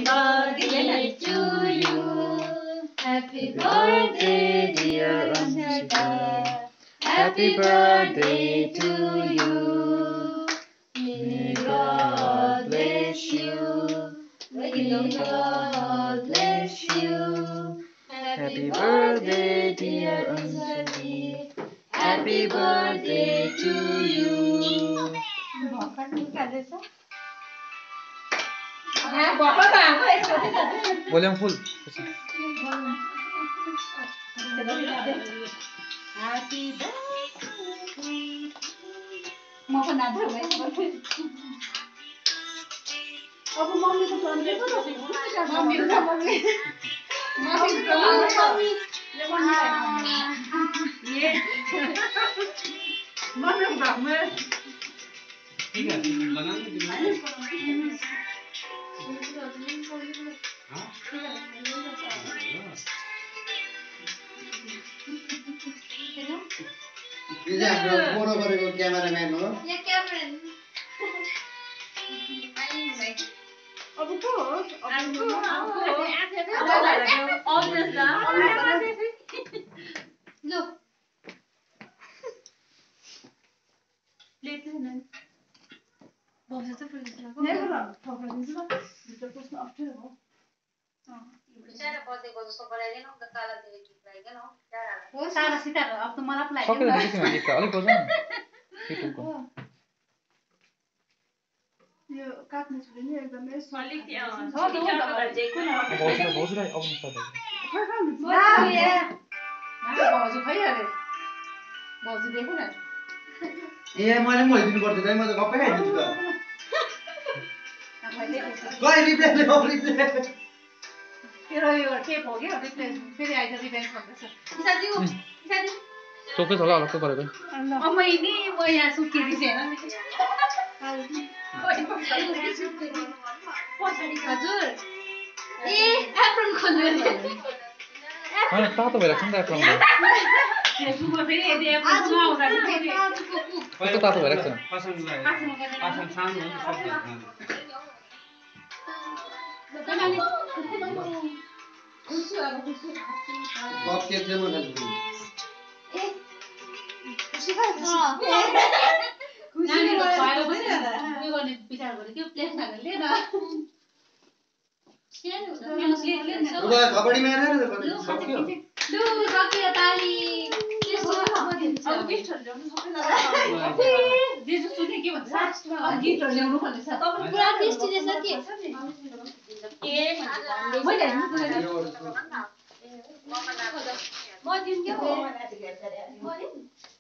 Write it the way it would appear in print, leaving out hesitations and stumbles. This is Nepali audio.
birthday to you. Happy birthday, dear Anshika. Happy birthday to you. May God bless you. May God bless you. Happy birthday, dear Anjali. Happy birthday to you. Volume full. Happy photo गरेको क्यामेराम्यान हो ए मैले पनि दिनु पर्छ म त गप्पै खाइदिन्छु त गए रिप्ले तेरो यो टेप हो क्या रिप्लेस फेरि आइज रिभेन्स भन्दैछ इसाजी चोकै छ होला अलग्गै गरेको मैले म यहाँ सुकेरी छैन हजुर ए एप्रोन खोल्नु हैन तातो भइराछ नि त एप्रोन फेसबुकमा फेरि यदि एप्रोन नआउँदा फेरि कस्तो तातो भइराछ पासन सानो हुन्छ गफ के थियो मलाई खुसी गर्ने विचार गरे के प्लेट खाएर ले न कबड्डी में रहना लु सकियो ताली जेजु सुने के भन्छ गिफ्टहरु ल्याउनु भन्दैछ तपाईँ पुरा टेस्टी रहेछ के म दिन्छु